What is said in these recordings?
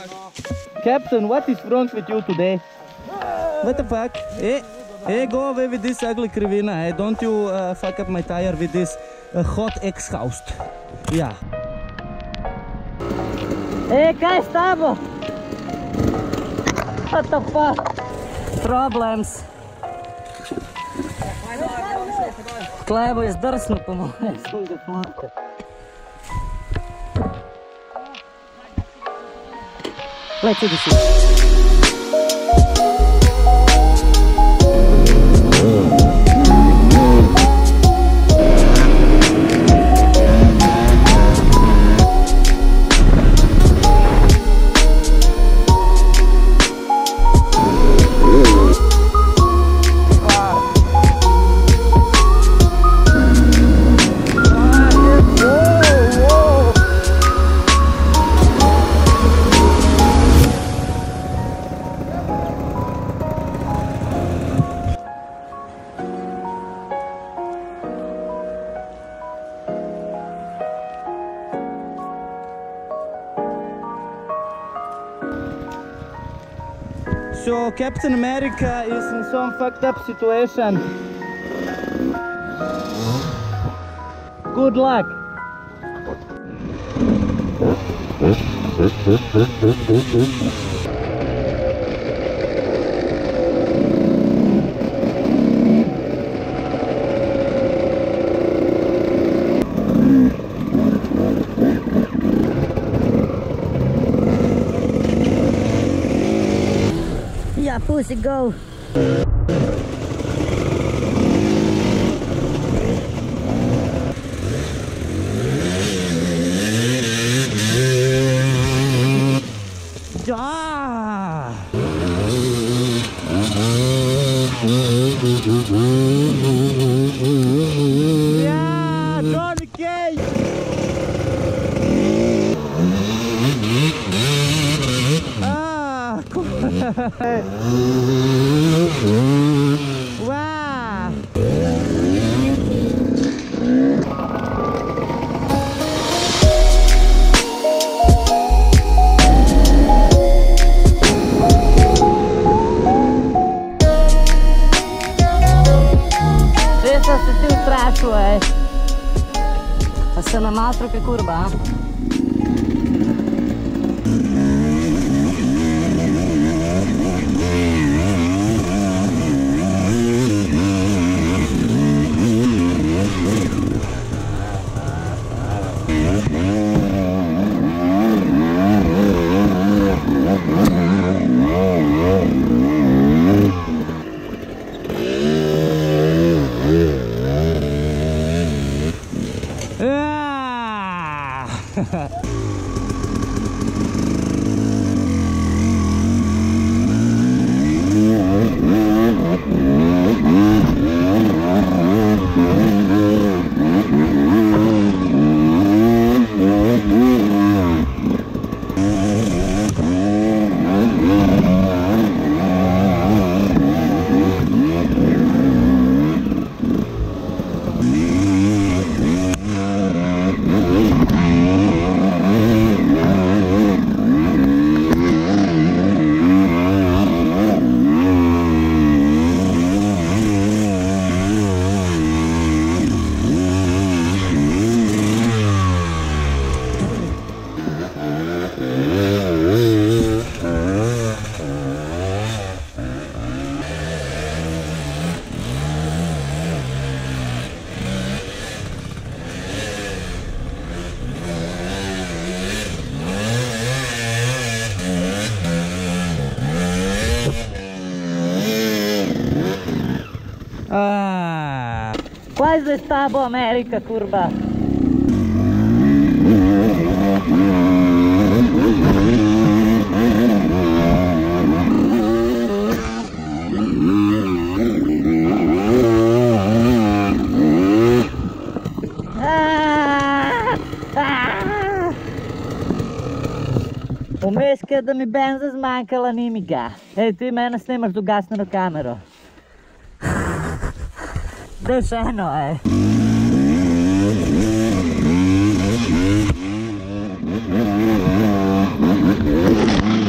Captain, what is wrong with you today? What the fuck? Hey, go away with this ugly krivina. Hey, don't you fuck up my tire with this hot exhaust. Yeah. Hey, kaj s tabo? What the fuck? Problems. Klevo je zdrsno po moje sluge flatka. Let's do this. So Captain America is in some fucked up situation. Good luck. Yeah, pussy, go. Yeah. Yeah, Johnny Cage. Ah, cool. Wow. Essa se ti un traccio, Passano un altro che curva, Quase estava a América, curva. O mês que da mi benzas manca la nimiga. Ej, ti mene snimaš do gasne na kameru. Dešeno je.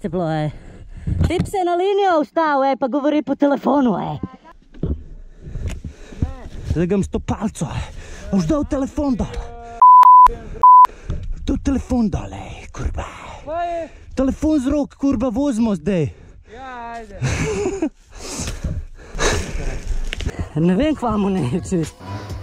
dosti bilo, Tip se na linijo vstal, pa govori po telefonu, Zdaj ga imam s to palco, boš dal telefon dol. Dal telefon dol, kurba. Telefon z rok, kurba, vozimo zdaj. Ja, ajde. Ne vem, kva mu ne čist.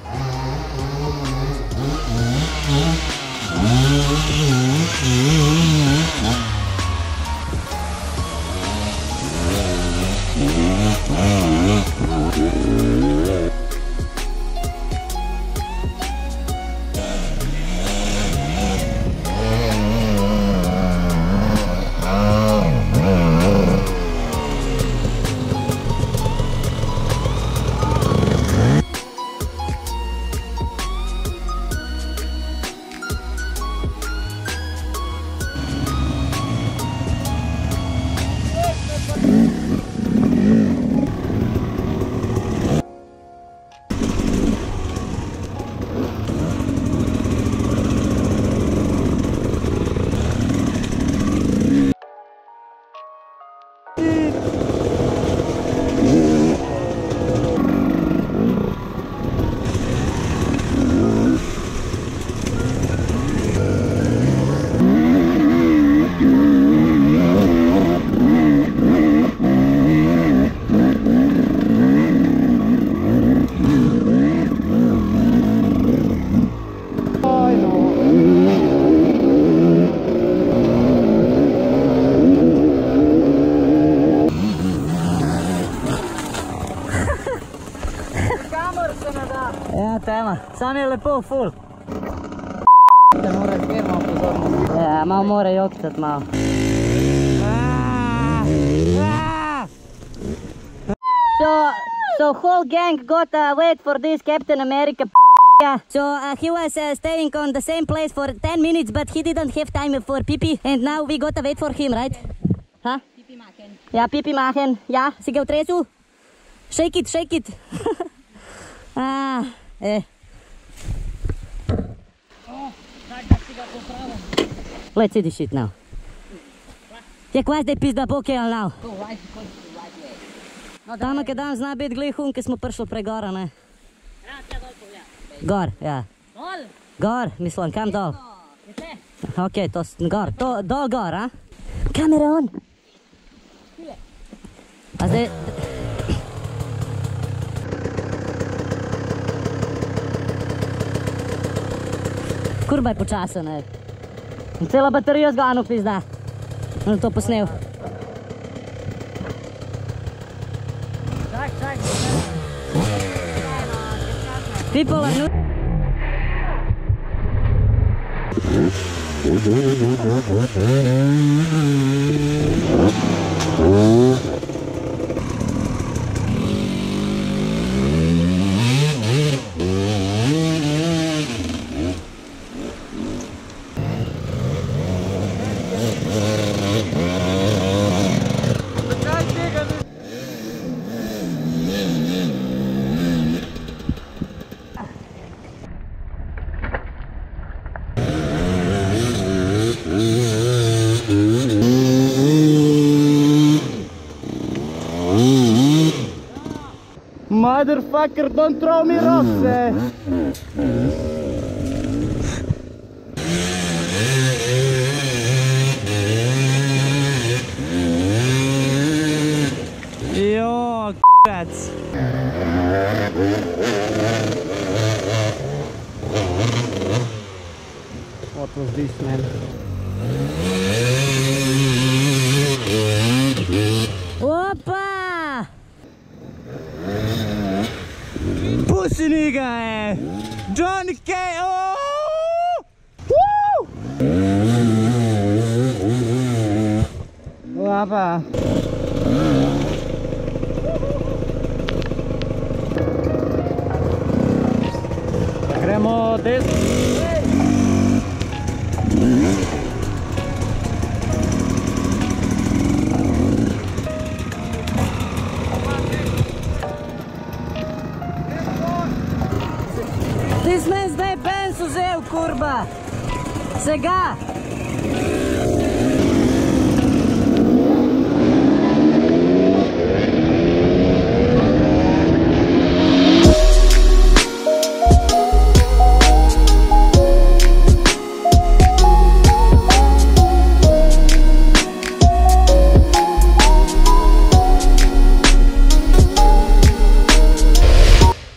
Ja, tema. Sam je lepo, ful. Te mora zmer malo pozornosti. Ja, malo mora joktat malo. So whole gang got wait for this Captain America. So he was staying on the same place for 10 minutes, but he didn't have time for pee-pee. And now we gotta wait for him, right? Huh? Pipi machen. Ja, pee-pee machen. Ja, si ga utresu? Shake it, shake it. Let's see this shit now. Ja, kva zdaj pizda pokel now? Go right way. Tamo, ke dan zna biti glihun, ke smo prišli pregora, ne? Raz, ja, dol pogled. Gor, ja. Dol? Gor, mislim, kam dol? Je tle? Okej, to gor, dol gor, a? Kamera on. A zdaj... Kurba je počasen, ne? Cela baterija zganu, pizda. On to posnel. Čak. People are new. Motherfucker, don't throw me rocks, Yo, cats. What was this, man? Opa! Pussy nigga, Johnny K. Oh! Woo! Opa. Gremo desno. Ti sme zdaj Benz vzel, kurba! Sega!